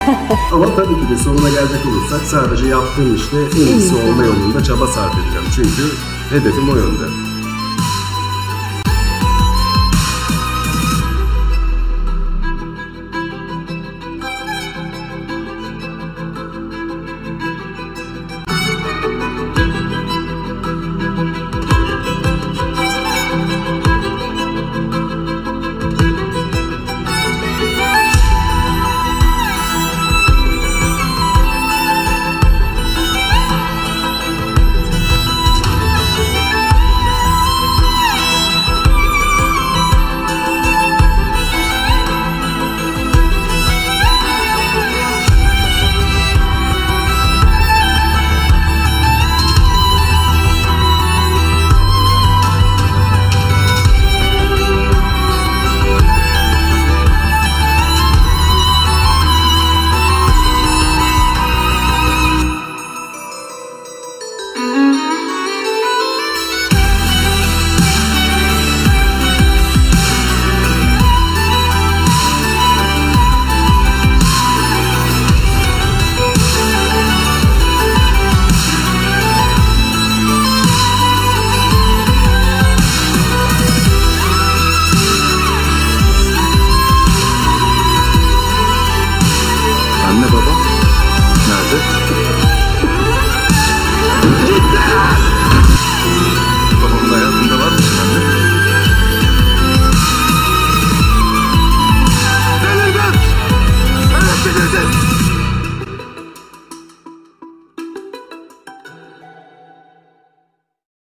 Ama tabii ki de sonuna gelecek olursak sadece yaptığım işte en iyisi olma yolunda çaba sarf edeceğim. Çünkü hedefim o yönde.